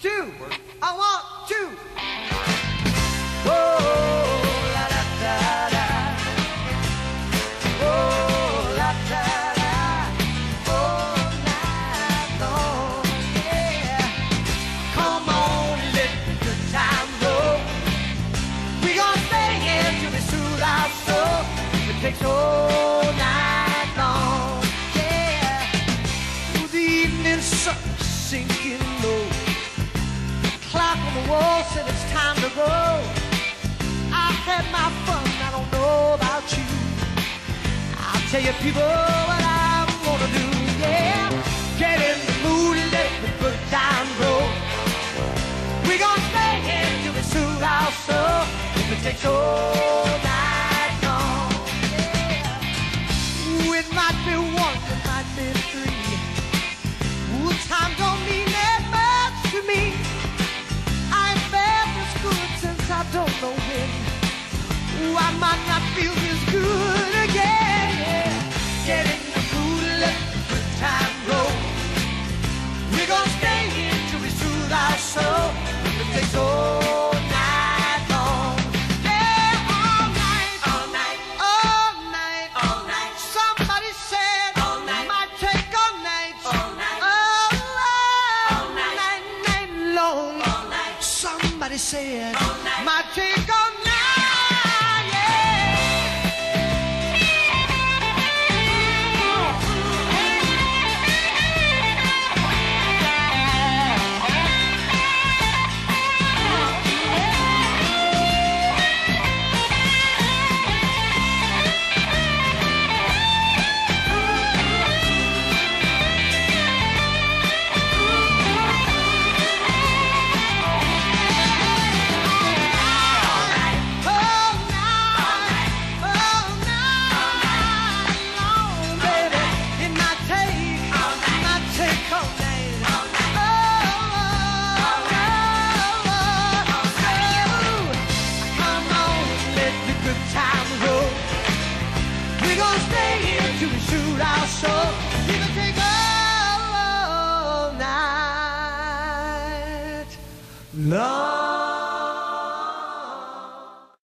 two. I want two. Oh, la da da da. Oh, la da da. All night long, yeah. Come on, let the good time roll. We gonna stay here till we soothe our soul. It takes all night long, yeah. Through the evening sun sinking low. Clock on the wall said it's time to go. I've had my fun, I don't know about you. I'll tell you people what I'm gonna do, yeah. Get in the mood and let the good time roll. We gonna stay here till we soothe our soul. If it takes all night long, yeah. Ooh, it might be one, it might be three. Ooh, time don't mean that much to me. I don't know when. Ooh, I might not feel this good again, yeah. Get in the mood and let the good time roll. We're gonna stay here till we soothe our soul. It takes all night long, yeah, all night, all night, all night, all night. Somebody said all night might take all night, all night, all night, night long. All night. Somebody said all night might take all night, yeah. Love.